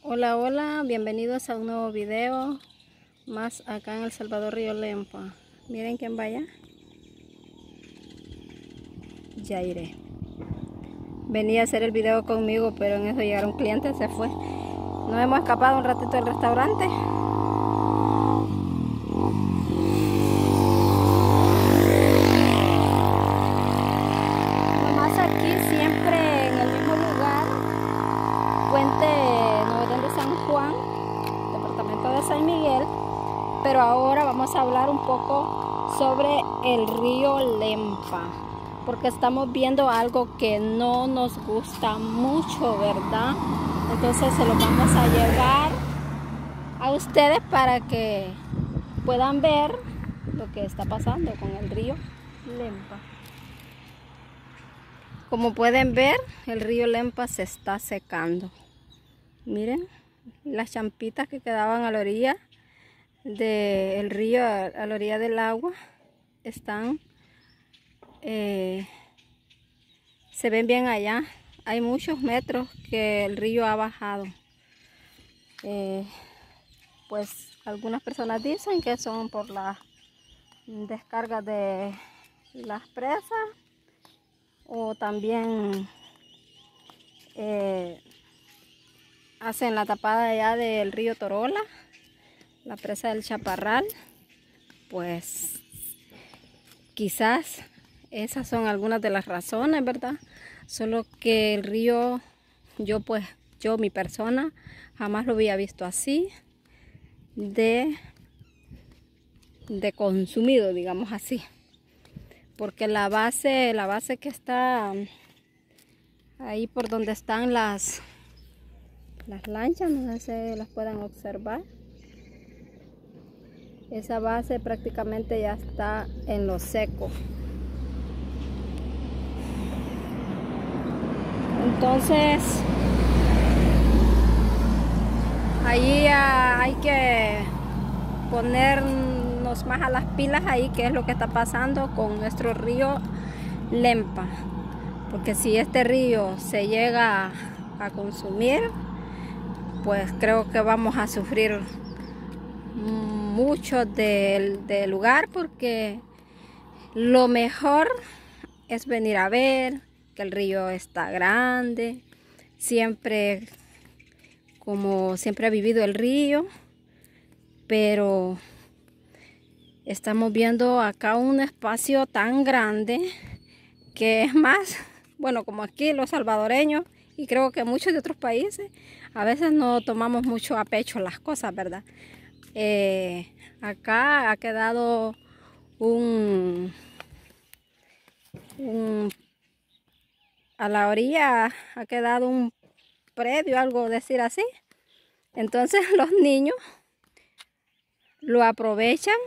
Hola, hola, bienvenidos a un nuevo video más acá en El Salvador, Río Lempa. Miren quién vaya. Yaire. Venía a hacer el video conmigo, pero en eso llegaron clientes, se fue. Nos hemos escapado un ratito del restaurante. Nomás aquí siempre en el mismo lugar, Puente Novelén de San Juan, departamento de San Miguel. Pero ahora vamos a hablar un poco sobre el río Lempa, porque estamos viendo algo que no nos gusta mucho, ¿verdad? Entonces se lo vamos a llevar a ustedes para que puedan ver lo que está pasando con el río Lempa. Como pueden ver, el río Lempa se está secando. Miren las champitas que quedaban a la orilla del río, a la orilla del agua, están se ven bien allá. Hay muchos metros que el río ha bajado. Pues algunas personas dicen que son por la descarga de las presas, o también hacen la tapada allá del río Torola, la presa del Chaparral. Pues quizás esas son algunas de las razones, ¿verdad? Solo que el río, yo mi persona, jamás lo había visto así de consumido, digamos así. Porque la base que está ahí por donde están las lanchas, no sé si las puedan observar. Esa base prácticamente ya está en lo seco. Entonces, ahí hay que ponernos más a las pilas ahí, qué es lo que está pasando con nuestro río Lempa. Porque si este río se llega a consumir, pues creo que vamos a sufrir mucho del lugar, porque lo mejor es venir a ver que el río está grande, siempre como siempre ha vivido el río, pero estamos viendo acá un espacio tan grande que es más, bueno, como aquí los salvadoreños y creo que muchos de otros países, a veces no tomamos mucho a pecho las cosas, ¿verdad? Acá ha quedado a la orilla ha quedado un predio, algo decir así. Entonces los niños lo aprovechan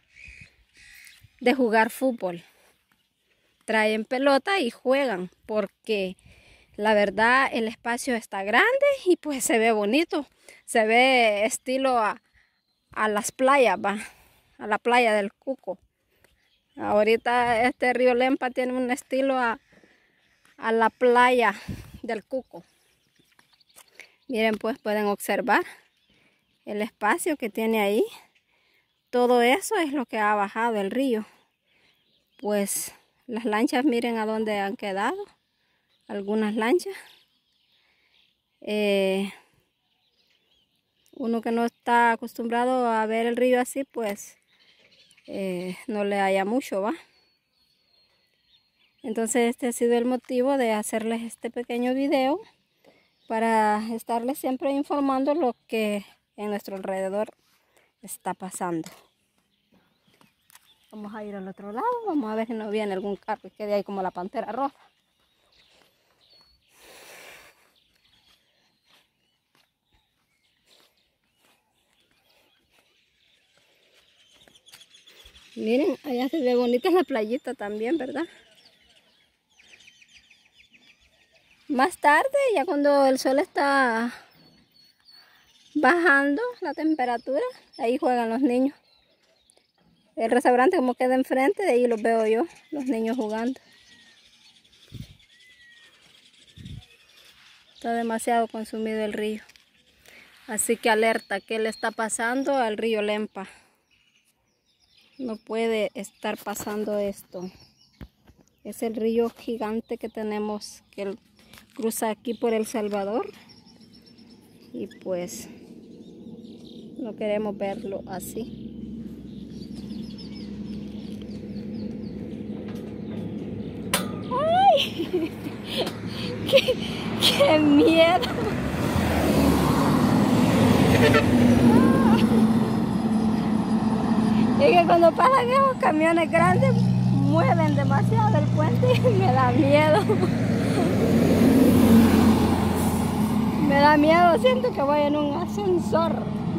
de jugar fútbol. Traen pelota y juegan, porque la verdad el espacio está grande y pues se ve bonito. Se ve estilo a las playas, va, a la playa del Cuco. Ahorita este río Lempa tiene un estilo a la playa del Cuco. Miren, pues pueden observar el espacio que tiene ahí. Todo eso es lo que ha bajado el río. Pues las lanchas, miren a dónde han quedado. Algunas lanchas. Uno que no está acostumbrado a ver el río así, pues no le halla mucho, ¿va? Entonces este ha sido el motivo de hacerles este pequeño video, para estarles siempre informando lo que en nuestro alrededor está pasando. Vamos a ir al otro lado, vamos a ver si no viene algún carro que quede ahí como la pantera roja. Miren, allá se ve bonita la playita también, ¿verdad? Más tarde, ya cuando el sol está bajando la temperatura, ahí juegan los niños. El restaurante como queda enfrente, de ahí los veo yo, los niños jugando. Está demasiado consumido el río. Así que alerta, ¿qué le está pasando al río Lempa? No puede estar pasando esto. Es el río gigante que tenemos que cruza aquí por El Salvador. Y pues no queremos verlo así. ¡Ay! ¡Qué miedo! Es que cuando pasan esos camiones grandes mueven demasiado el puente y me da miedo. Me da miedo, siento que voy en un ascensor.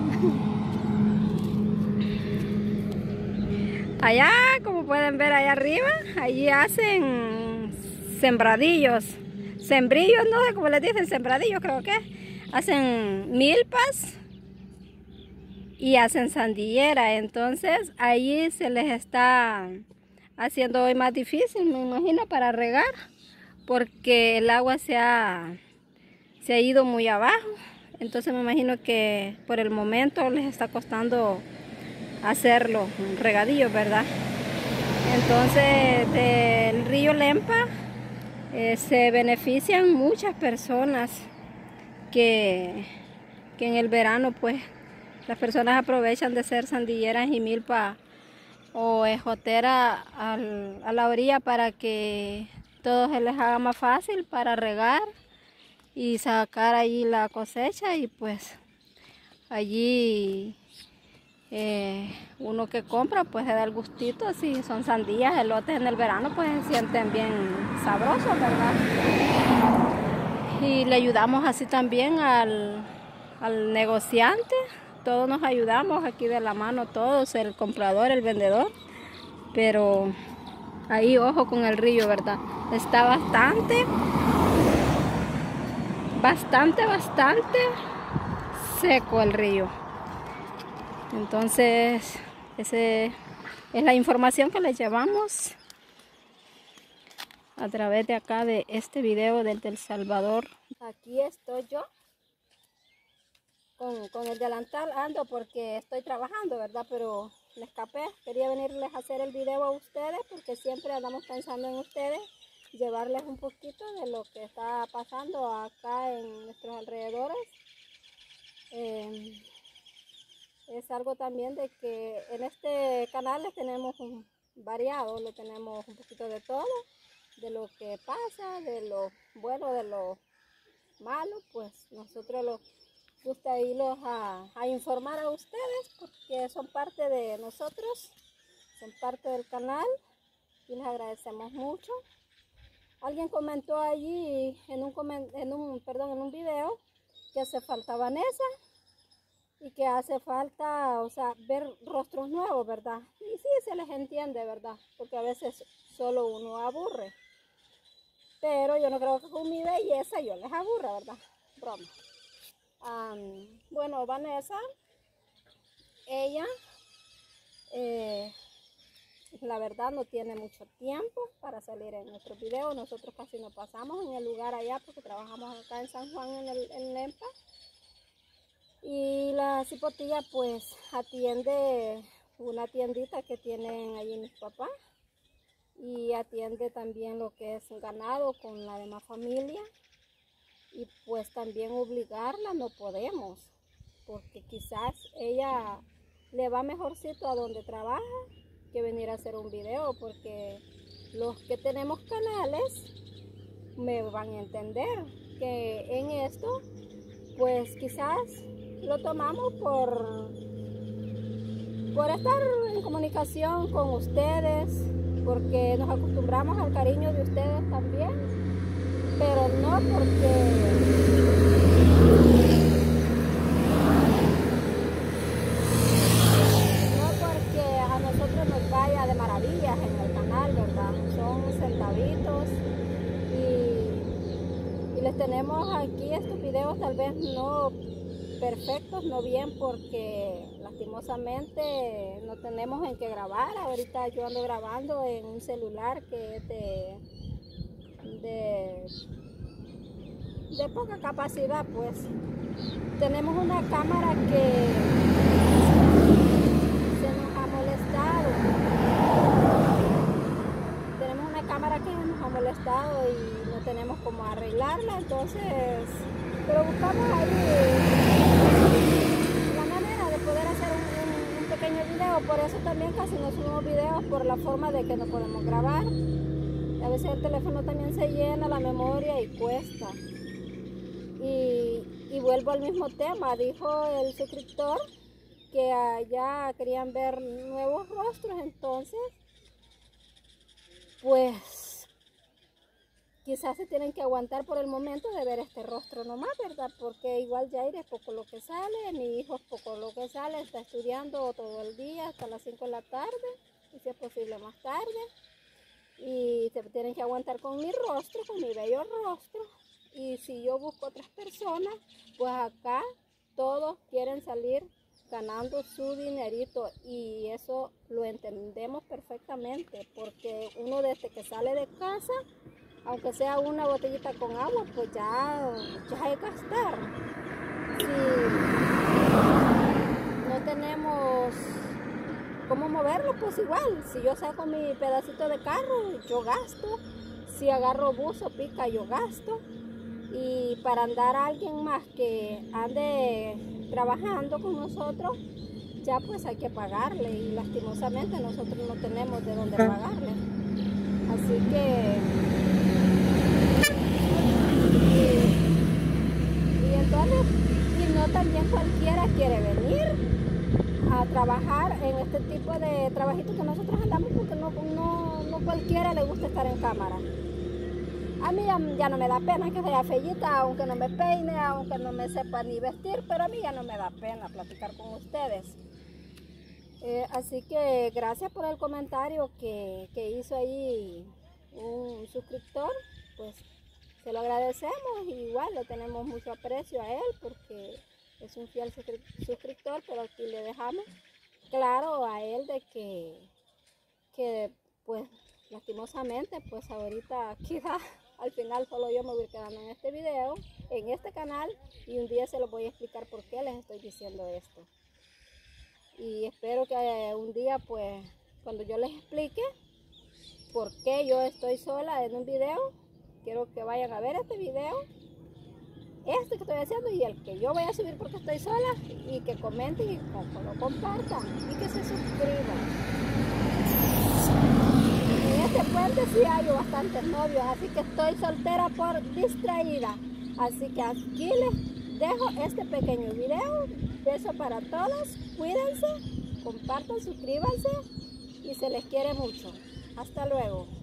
Allá, como pueden ver allá arriba, allí hacen sembradillos. Sembrillos, no sé cómo les dicen, sembradillos creo que. Hacen milpas y hacen sandillera. Entonces allí se les está haciendo hoy más difícil, me imagino, para regar. Porque el agua se ha ido muy abajo. Entonces me imagino que por el momento les está costando hacerlo, regadillos, ¿verdad? Entonces del río Lempa se benefician muchas personas que en el verano pues las personas aprovechan de hacer sandilleras y milpa o ejotera a la orilla para que todo se les haga más fácil para regar y sacar allí la cosecha. Y pues allí uno que compra pues se da el gustito. Si son sandías, elotes en el verano pues se sienten bien sabrosos, ¿verdad? Y le ayudamos así también al negociante. Todos nos ayudamos aquí de la mano, todos, el comprador, el vendedor. Pero ahí ojo con el río, ¿verdad? Está bastante seco el río. Entonces esa es la información que les llevamos a través de acá de este video del El Salvador. Aquí estoy yo con el delantal, ando porque estoy trabajando, ¿verdad? Pero me escapé, quería venirles a hacer el video a ustedes porque siempre andamos pensando en ustedes, llevarles un poquito de lo que está pasando acá en nuestros alrededores. Es algo también de que en este canal les tenemos un variado, le tenemos un poquito de todo, de lo que pasa, de lo bueno, de lo malo. Pues nosotros los gusta irlos a informar a ustedes porque son parte de nosotros, son parte del canal y les agradecemos mucho. Alguien comentó allí en un video que hace falta Vanessa y que hace falta, o sea, ver rostros nuevos, ¿verdad? Y sí, se les entiende, ¿verdad? Porque a veces solo uno aburre. Pero yo no creo que con mi belleza yo les aburra, ¿verdad? Broma. Bueno, Vanessa, ella, la verdad no tiene mucho tiempo para salir en nuestros videos. Nosotros casi no pasamos en el lugar allá porque trabajamos acá en San Juan, en Lempa. Y la cipotilla pues atiende una tiendita que tienen allí mis papás. Y atiende también lo que es ganado con la demás familia. Y pues también obligarla no podemos, porque quizás ella le va mejorcito a donde trabaja que venir a hacer un video, porque los que tenemos canales me van a entender que en esto pues quizás lo tomamos por estar en comunicación con ustedes, porque nos acostumbramos al cariño de ustedes también. Pero no porque a nosotros nos vaya de maravillas en el canal, ¿verdad? Son centavitos y les tenemos aquí estos videos tal vez no perfectos, no bien, porque lastimosamente no tenemos en qué grabar. Ahorita yo ando grabando en un celular que es de poca capacidad, pues. tenemos una cámara que se nos ha molestado. Tenemos una cámara que nos ha molestado y no tenemos cómo arreglarla, entonces, pero buscamos ahí la manera de poder hacer un pequeño video. Por eso también casi no subimos videos, por la forma de que no podemos grabar. A veces el teléfono también se llena la memoria y cuesta. Y vuelvo al mismo tema, dijo el suscriptor que allá querían ver nuevos rostros, entonces pues quizás se tienen que aguantar por el momento de ver este rostro nomás, ¿verdad? Porque igual Jair es poco lo que sale, mi hijo es poco lo que sale, está estudiando todo el día hasta las 5 de la tarde, y si es posible más tarde, y se tienen que aguantar con mi rostro, con mi bello rostro. Y si yo busco otras personas, pues acá todos quieren salir ganando su dinerito, y eso lo entendemos perfectamente, porque uno desde que sale de casa, aunque sea una botellita con agua, pues ya hay que gastar. Si no tenemos cómo moverlo, pues igual, si yo saco mi pedacito de carro, yo gasto. Si agarro bus o pica, yo gasto. Y para andar a alguien más que ande trabajando con nosotros, ya pues hay que pagarle, y lastimosamente nosotros no tenemos de dónde pagarle. Así que y entonces, y no también cualquiera quiere venir a trabajar en este tipo de trabajitos que nosotros andamos, porque no cualquiera le gusta estar en cámara. A mí ya no me da pena que sea feíta, aunque no me peine, aunque no me sepa ni vestir, pero a mí ya no me da pena platicar con ustedes. Así que gracias por el comentario que hizo ahí un suscriptor, pues se lo agradecemos, y igual le tenemos mucho aprecio a él porque es un fiel suscriptor, pero aquí le dejamos claro a él de que pues lastimosamente pues ahorita quizás al final solo yo me voy quedando en este video, en este canal, y un día se los voy a explicar por qué les estoy diciendo esto. Y espero que un día pues cuando yo les explique por qué yo estoy sola en un video, quiero que vayan a ver este video, este que estoy haciendo y el que yo voy a subir porque estoy sola, y que comenten y lo compartan y que se suscriban. En este puente sí hay bastantes novios, así que estoy soltera por distraída. Así que aquí les dejo este pequeño video. Beso para todos, cuídense, compartan, suscríbanse y se les quiere mucho. Hasta luego.